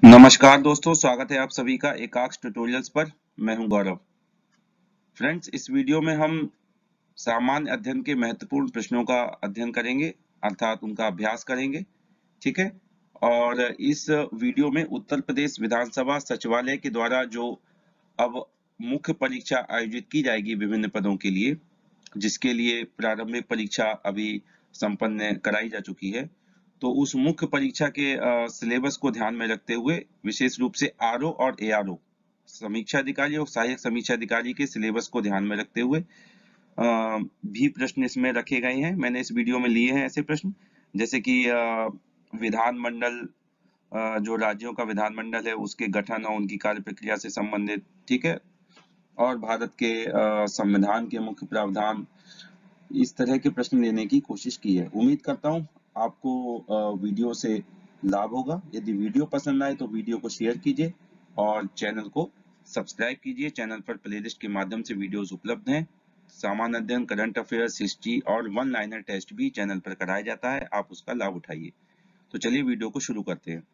नमस्कार दोस्तों, स्वागत है आप सभी का एकाक्ष ट्यूटोरियल्स पर। मैं हूं गौरव। फ्रेंड्स, इस वीडियो में हम सामान्य अध्ययन के महत्वपूर्ण प्रश्नों का अध्ययन करेंगे, अर्थात उनका अभ्यास करेंगे। ठीक है। और इस वीडियो में उत्तर प्रदेश विधानसभा सचिवालय के द्वारा जो अब मुख्य परीक्षा आयोजित की जाएगी विभिन्न पदों के लिए, जिसके लिए प्रारंभिक परीक्षा अभी संपन्न कराई जा चुकी है, तो उस मुख्य परीक्षा के सिलेबस को ध्यान में रखते हुए विशेष रूप से आरओ और एआरओ समीक्षा अधिकारी और सहायक समीक्षा अधिकारी के सिलेबस को ध्यान में रखते हुए भी प्रश्न इसमें रखे गए हैं। मैंने इस वीडियो में लिए हैं ऐसे प्रश्न, जैसे कि विधानमंडल, जो राज्यों का विधानमंडल है उसके गठन और उनकी कार्य प्रक्रिया से संबंधित, ठीक है, और भारत के संविधान के मुख्य प्रावधान, इस तरह के प्रश्न लेने की कोशिश की है। उम्मीद करता हूं आपको वीडियो से लाभ होगा। यदि वीडियो पसंद आए तो वीडियो को शेयर कीजिए और चैनल को सब्सक्राइब कीजिए। चैनल पर प्लेलिस्ट के माध्यम से वीडियोस उपलब्ध हैं। सामान्य अध्ययन, करंट अफेयर्स, हिस्ट्री और वन लाइनर टेस्ट भी चैनल पर कराया जाता है, आप उसका लाभ उठाइए। तो चलिए वीडियो को शुरू करते हैं।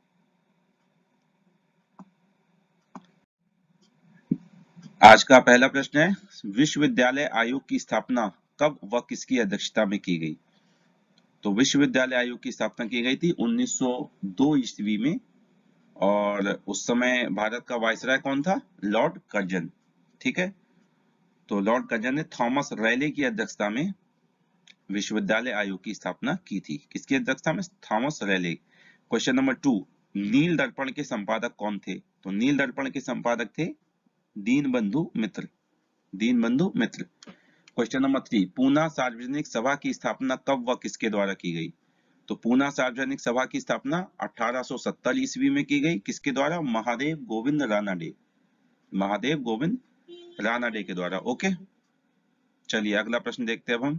आज का पहला प्रश्न है, विश्वविद्यालय आयोग की स्थापना कब व किसकी अध्यक्षता में की गई? तो विश्वविद्यालय आयोग की स्थापना की गई थी 1902 ईस्वी में, और उस समय भारत का वायसराय कौन था? Lord Curzon. ठीक है। तो लॉर्ड कर्जन ने थॉमस रैले की अध्यक्षता में विश्वविद्यालय आयोग की स्थापना की थी। किसकी अध्यक्षता में? Thomas Raleigh. Question number 2, Neel Darpan के संपादक कौन थे? तो नील दर्पण के संपादक थे दीनबंधु मित्र। दीनबंधु मित्र। क्वेश्चन नंबर 3, पूना सार्वजनिक सभा की स्थापना कब व किसके द्वारा की गई? तो पूना सार्वजनिक सभा की स्थापना 1870 ईस्वी में की गई। किसके द्वारा? महादेव गोविंद रानडे। महादेव गोविंद रानडे के द्वारा। ओके, चलिए अगला प्रश्न देखते हैं अब हम।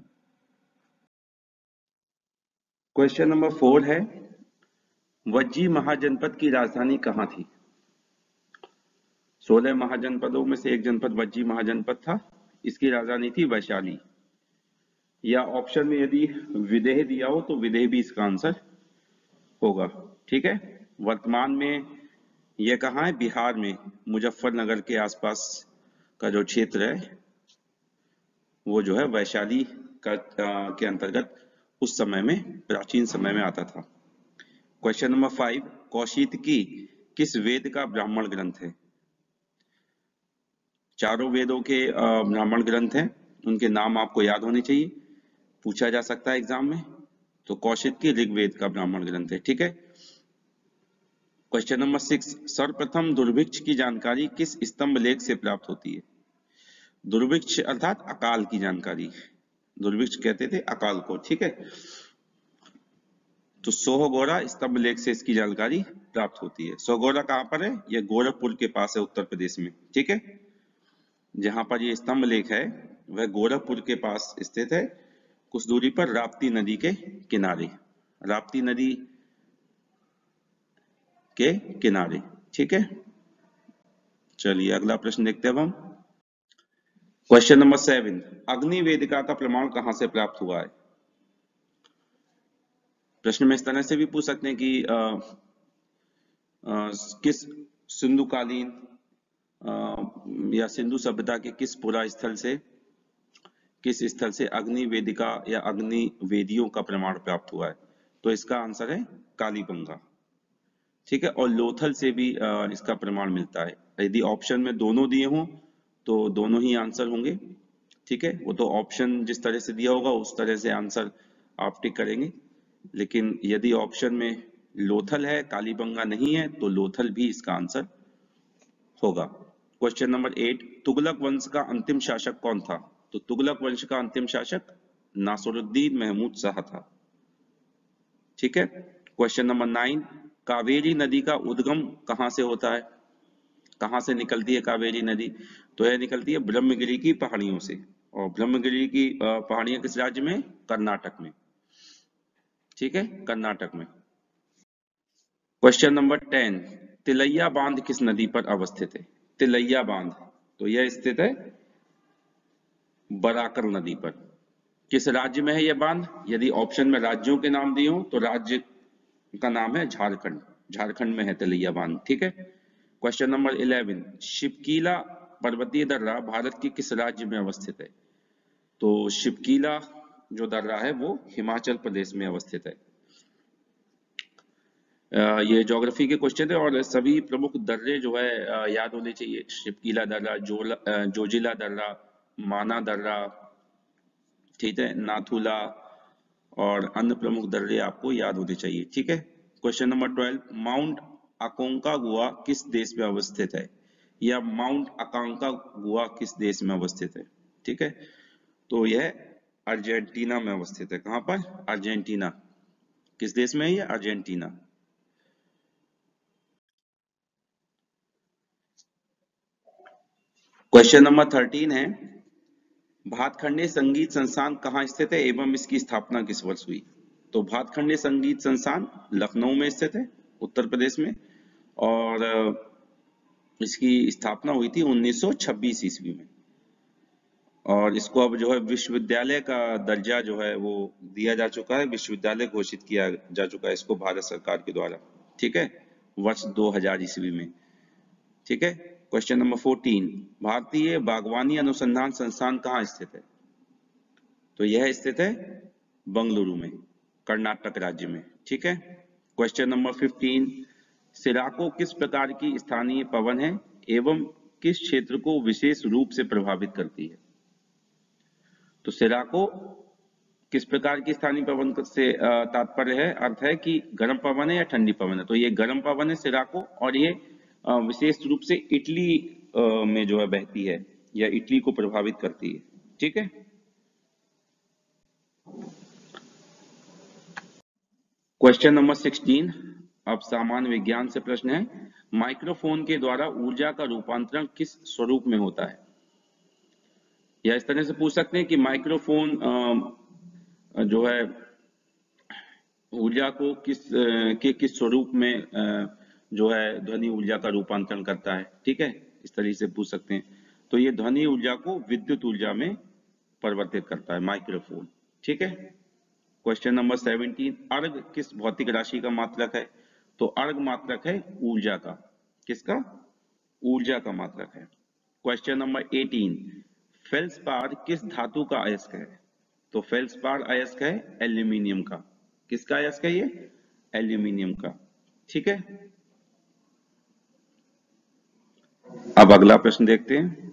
क्वेश्चन नंबर 4 है, वज्जी महाजनपद की राजधानी कहाँ थी? 16 महाजनपदों में से एक जनपद वज्जी महाजनपद था। इसकी राजधानी थी वैशाली। या ऑप्शन में यदि विदेह दिया हो तो विदेह भी इसका आंसर होगा। ठीक है। वर्तमान में यह कहाँ है? बिहार में मुजफ्फरनगर के आसपास का जो क्षेत्र है वो जो है वैशाली का के अंतर्गत उस समय में, प्राचीन समय में आता था। क्वेश्चन नंबर 5, कौशिकी किस वेद का ब्राह्मण ग्रंथ है? चारों वेदों के ब्राह्मण ग्रंथ हैं, उनके नाम आपको याद होने चाहिए, पूछा जा सकता है एग्जाम में। तो कौशिकी ऋग्वेद का ब्राह्मण ग्रंथ है। ठीक है। क्वेश्चन नंबर 6, सर्वप्रथम दुर्भिक्ष की जानकारी किस स्तंभ लेख से प्राप्त होती है? दुर्भिक्ष अर्थात अकाल की जानकारी। दुर्भिक्ष कहते थे अकाल को। ठीक है। तो सोहगोरा स्तंभ लेख से इसकी जानकारी प्राप्त होती है। सोहगोरा कहां पर है? यह गोरखपुर के पास है, उत्तर प्रदेश में। ठीक है। जहां पर ये स्तंभ लेख है वह गोरखपुर के पास स्थित है, कुछ दूरी पर राप्ती नदी के किनारे। राप्ती नदी के किनारे। ठीक है। चलिए अगला प्रश्न देखते हैं अब हम। क्वेश्चन नंबर 7, अग्नि वेदिका का प्रमाण कहां से प्राप्त हुआ है? प्रश्न में इस तरह से भी पूछ सकते हैं कि किस सिंधुकालीन या सिंधु सभ्यता के किस पुरा स्थल से, किस स्थल से अग्नि वेदिका या अग्नि वेदियों का प्रमाण प्राप्त हुआ है? तो इसका आंसर है कालीबंगा। ठीक है। और लोथल से भी इसका प्रमाण मिलता है। यदि ऑप्शन में दोनों दिए हों तो दोनों ही आंसर होंगे। ठीक है। वो तो ऑप्शन जिस तरह से दिया होगा उस तरह से आंसर आप टिक करेंगे, लेकिन यदि ऑप्शन में लोथल है, कालीबंगा नहीं है, तो लोथल भी इसका आंसर होगा। क्वेश्चन नंबर 8, तुगलक वंश का अंतिम शासक कौन था? तो तुगलक वंश का अंतिम शासक नासिरुद्दीन महमूद शाह था। ठीक है। क्वेश्चन नंबर 9, कावेरी नदी का उद्गम कहां से होता है? कहां से निकलती है कावेरी नदी? तो यह निकलती है ब्रह्मगिरी की पहाड़ियों से। और ब्रह्मगिरी की पहाड़ियां किस राज्य में? कर्नाटक में। ठीक है, कर्नाटक में। क्वेश्चन नंबर 10, तिलैया बांध किस नदी पर अवस्थित है? तिलैया बांध, तो यह स्थित है बराकर नदी पर। किस राज्य में है यह बांध? यदि ऑप्शन में राज्यों के नाम दिए हो तो राज्य का नाम है झारखंड। झारखंड में है तिलैया बांध। ठीक है। क्वेश्चन नंबर 11, शिवकीला पर्वतीय दर्रा भारत के किस राज्य में अवस्थित है? तो शिवकीला जो दर्रा है वो हिमाचल प्रदेश में अवस्थित है। ये ज्योग्राफी के क्वेश्चन है और सभी प्रमुख दर्रे जो है याद होने चाहिए। शिवकीला दर्रा, जोजिला दर्रा, माना दर्रा, ठीक है, नाथुला और अन्य प्रमुख दर्रे आपको याद होने चाहिए। ठीक है। क्वेश्चन नंबर 12, माउंट अकोंकागुआ किस देश में अवस्थित है? या माउंट अकांकागुआ किस देश में अवस्थित है? ठीक है। तो यह अर्जेंटीना में अवस्थित है। कहां पर? अर्जेंटीना। किस देश में है ये? अर्जेंटीना। क्वेश्चन नंबर 13 है, भातखंडे संगीत संस्थान कहाँ स्थित है एवं इसकी स्थापना किस वर्ष हुई? तो भातखंडे संगीत संस्थान लखनऊ में स्थित है, उत्तर प्रदेश में, और इसकी स्थापना हुई थी 1926 ईस्वी में। और इसको अब जो है विश्वविद्यालय का दर्जा जो है वो दिया जा चुका है, विश्वविद्यालय घोषित किया जा चुका है इसको भारत सरकार के द्वारा। ठीक है, वर्ष 2000 ईस्वी में। ठीक है। क्वेश्चन नंबर 14, भारतीय बागवानी अनुसंधान संस्थान कहाँ स्थित है? तो यह स्थित है बंगलुरु में, कर्नाटक राज्य में। ठीक है। क्वेश्चन नंबर 15, सिराको किस प्रकार की स्थानीय पवन है एवं किस क्षेत्र को विशेष रूप से प्रभावित करती है? तो सिराको किस प्रकार की स्थानीय पवन से तात्पर्य है, अर्थ है कि गर्म पवन है या ठंडी पवन है। तो ये गर्म पवन है सिराको, और ये विशेष रूप से इटली में जो है बहती है या इटली को प्रभावित करती है। ठीक है। क्वेश्चन नंबर 16, अब सामान्य विज्ञान से प्रश्न है, माइक्रोफोन के द्वारा ऊर्जा का रूपांतरण किस स्वरूप में होता है? या इस तरह से पूछ सकते हैं कि माइक्रोफोन जो है ऊर्जा को किस स्वरूप में जो है ध्वनि ऊर्जा का रूपांतरण करता है। ठीक है, इस तरीके से पूछ सकते हैं। तो ये ध्वनि ऊर्जा को विद्युत ऊर्जा में परिवर्तित करता है माइक्रोफोन। ठीक है। क्वेश्चन नंबर 17, अर्ग किस भौतिक राशि का मात्रक है? तो अर्ग मात्रक है ऊर्जा का। किसका? ऊर्जा का मात्रक है। क्वेश्चन नंबर 18, फेल्सपार किस धातु का अयस्क है? तो फेल्सपार अयस्क है एल्यूमिनियम का। किसका अयस्क है ये? एल्यूमिनियम का। ठीक है। अब अगला प्रश्न देखते हैं।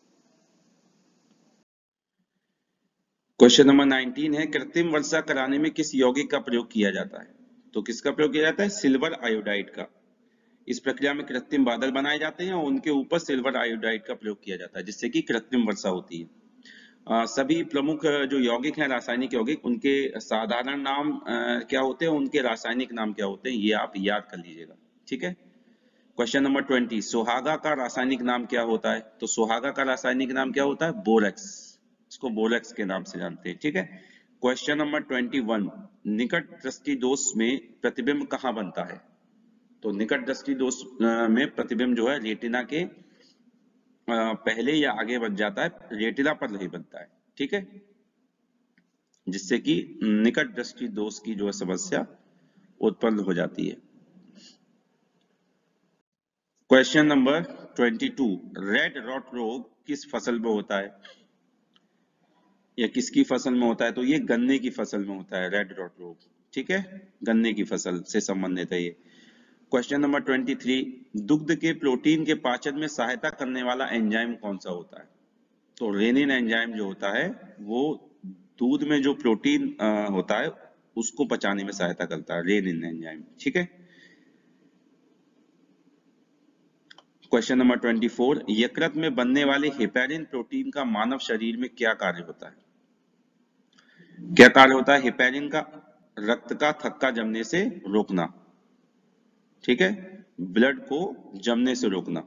क्वेश्चन नंबर 19 है, कृत्रिम वर्षा कराने में किस यौगिक का प्रयोग किया जाता है? तो किसका प्रयोग किया जाता है? सिल्वर आयोडाइड का। इस प्रक्रिया में कृत्रिम बादल बनाए जाते हैं और उनके ऊपर सिल्वर आयोडाइड का प्रयोग किया जाता है, जिससे कि कृत्रिम वर्षा होती है। सभी प्रमुख जो यौगिक हैं, रासायनिक यौगिक, उनके साधारण नाम क्या होते हैं, उनके रासायनिक नाम क्या होते हैं, ये आप याद कर लीजिएगा। ठीक है। क्वेश्चन नंबर 20, सुहागा का रासायनिक नाम क्या होता है? तो सुहागा का रासायनिक नाम क्या होता है? बोरेक्स। इसको बोरेक्स के नाम से जानते हैं। ठीक है। क्वेश्चन नंबर 21, निकट दृष्टि दोष में प्रतिबिंब कहाँ बनता है? तो निकट दृष्टि दोष में प्रतिबिंब जो है रेटिना के पहले या आगे बन जाता है, रेटिना पर नहीं बनता है। ठीक है, जिससे कि निकट दृष्टि दोष की जो है समस्या उत्पन्न हो जाती है। क्वेश्चन नंबर 22, रेड रॉट रोग किस फसल में होता है या किसकी फसल में होता है? तो ये गन्ने की फसल में होता है रेड रॉट रोग। ठीक है, गन्ने की फसल से संबंधित है ये। क्वेश्चन नंबर 23, दुग्ध के प्रोटीन के पाचन में सहायता करने वाला एंजाइम कौन सा होता है? तो रेनिन एंजाइम जो होता है वो दूध में जो प्रोटीन होता है उसको पचाने में सहायता करता है, रेनिन एंजाइम। ठीक है। क्वेश्चन नंबर 24, यकृत में बनने वाले हेपेरिन प्रोटीन का मानव शरीर में क्या कार्य होता है? क्या कार्य होता है हेपेरिन का? रक्त का थक्का जमने से रोकना। ठीक है, ब्लड को जमने से रोकना।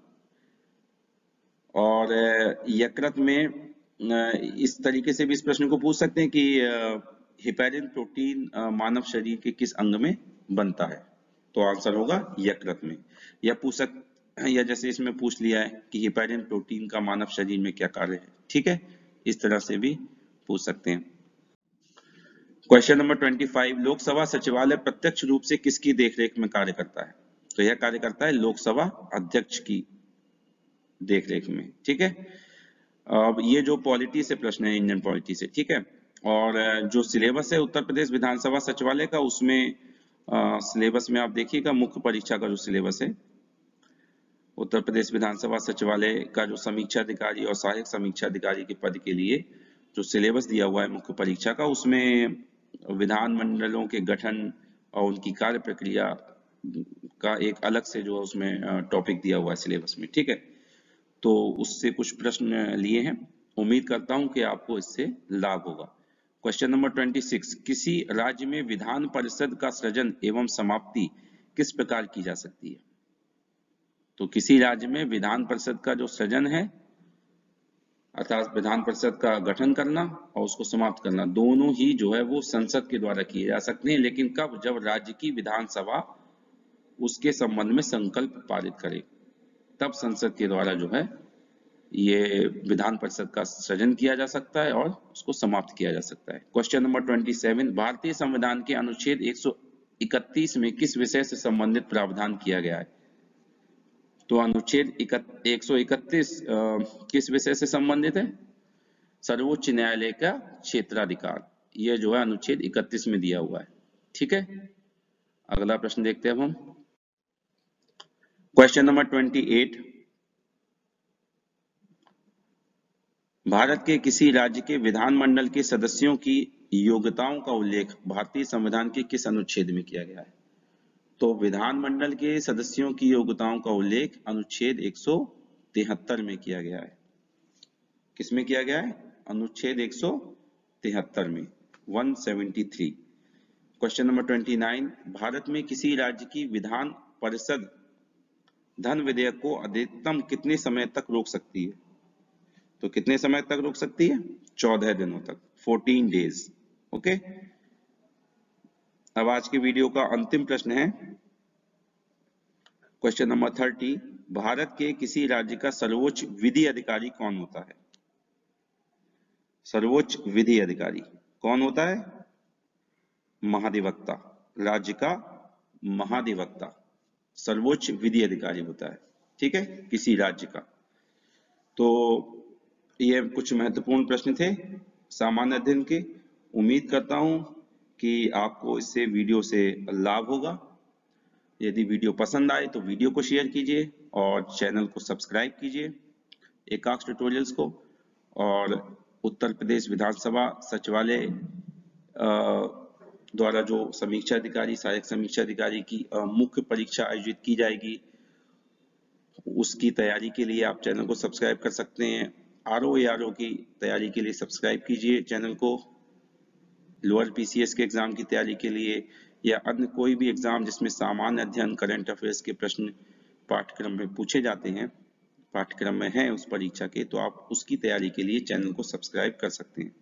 और यकृत में इस तरीके से भी इस प्रश्न को पूछ सकते हैं कि हेपेरिन प्रोटीन मानव शरीर के किस अंग में बनता है? तो आंसर होगा यकृत में। या पूछ सक या जैसे इसमें पूछ लिया है कि हेपेरिन प्रोटीन का मानव शरीर में क्या कार्य है। ठीक है, इस तरह से भी पूछ सकते हैं। क्वेश्चन नंबर 25, लोकसभा सचिवालय प्रत्यक्ष रूप से किसकी देखरेख में कार्य करता है? तो यह कार्य करता है लोकसभा अध्यक्ष की देखरेख में। ठीक है, अब ये जो पॉलिटी से प्रश्न है, इंडियन पॉलिटी से, ठीक है। और जो सिलेबस है उत्तर प्रदेश विधानसभा सचिवालय का, उसमें सिलेबस में आप देखिएगा मुख्य परीक्षा का जो सिलेबस है, उत्तर प्रदेश विधानसभा सचिवालय का जो समीक्षा अधिकारी और सहायक समीक्षा अधिकारी के पद के लिए जो सिलेबस दिया हुआ है मुख्य परीक्षा का, उसमें विधानमंडलों के गठन और उनकी कार्य प्रक्रिया का एक अलग से जो उसमें टॉपिक दिया हुआ है सिलेबस में। ठीक है, तो उससे कुछ प्रश्न लिए हैं, उम्मीद करता हूं कि आपको इससे लाभ होगा। क्वेश्चन नंबर 26, किसी राज्य में विधान परिषद का सृजन एवं समाप्ति किस प्रकार की जा सकती है? तो किसी राज्य में विधान परिषद का जो सृजन है, अर्थात विधान परिषद का गठन करना और उसको समाप्त करना, दोनों ही जो है वो संसद के द्वारा किए जा सकते हैं। लेकिन कब? जब राज्य की विधानसभा उसके संबंध में संकल्प पारित करे, तब संसद के द्वारा जो है ये विधान परिषद का सृजन किया जा सकता है और उसको समाप्त किया जा सकता है। क्वेश्चन नंबर 27, भारतीय संविधान के अनुच्छेद 131 में किस विषय से संबंधित प्रावधान किया गया है? तो अनुच्छेद 131 किस विषय से संबंधित है? सर्वोच्च न्यायालय का क्षेत्राधिकार, यह जो है अनुच्छेद 31 में दिया हुआ है। ठीक है, अगला प्रश्न देखते हैं अब हम। क्वेश्चन नंबर 28, भारत के किसी राज्य के विधानमंडल के सदस्यों की योग्यताओं का उल्लेख भारतीय संविधान के किस अनुच्छेद में किया गया है? तो विधानमंडल के सदस्यों की योग्यताओं का उल्लेख अनुच्छेद 173 में किया गया है। किसमें किया गया है? अनुच्छेद 173 में, 173। क्वेश्चन नंबर 29, भारत में किसी राज्य की विधान परिषद धन विधेयक को अधिकतम कितने समय तक रोक सकती है? तो कितने समय तक रोक सकती है? 14 दिनों तक, 14 डेज। ओके, अब आज के वीडियो का अंतिम प्रश्न है क्वेश्चन नंबर 30, भारत के किसी राज्य का सर्वोच्च विधि अधिकारी कौन होता है? सर्वोच्च विधि अधिकारी कौन होता है? महाधिवक्ता, राज्य का महाधिवक्ता सर्वोच्च विधि अधिकारी होता है। ठीक है, किसी राज्य का। तो ये कुछ महत्वपूर्ण प्रश्न थे सामान्य अध्ययन के। उम्मीद करता हूं कि आपको इससे वीडियो से लाभ होगा। यदि वीडियो पसंद आए तो वीडियो को शेयर कीजिए और चैनल को सब्सक्राइब कीजिए एकाक्ष ट्यूटोरियल्स को। और उत्तर प्रदेश विधानसभा सचिवालय द्वारा जो समीक्षा अधिकारी, सहायक समीक्षा अधिकारी की मुख्य परीक्षा आयोजित की जाएगी, उसकी तैयारी के लिए आप चैनल को सब्सक्राइब कर सकते हैं। आरओ की तैयारी के लिए सब्सक्राइब कीजिए चैनल को। लोअर पीसीएस के एग्जाम की तैयारी के लिए या अन्य कोई भी एग्जाम जिसमें सामान्य अध्ययन, करंट अफेयर्स के प्रश्न पाठ्यक्रम में पूछे जाते हैं, पाठ्यक्रम में है उस परीक्षा के, तो आप उसकी तैयारी के लिए चैनल को सब्सक्राइब कर सकते हैं।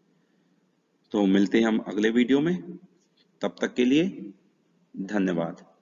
तो मिलते हैं हम अगले वीडियो में, तब तक के लिए धन्यवाद।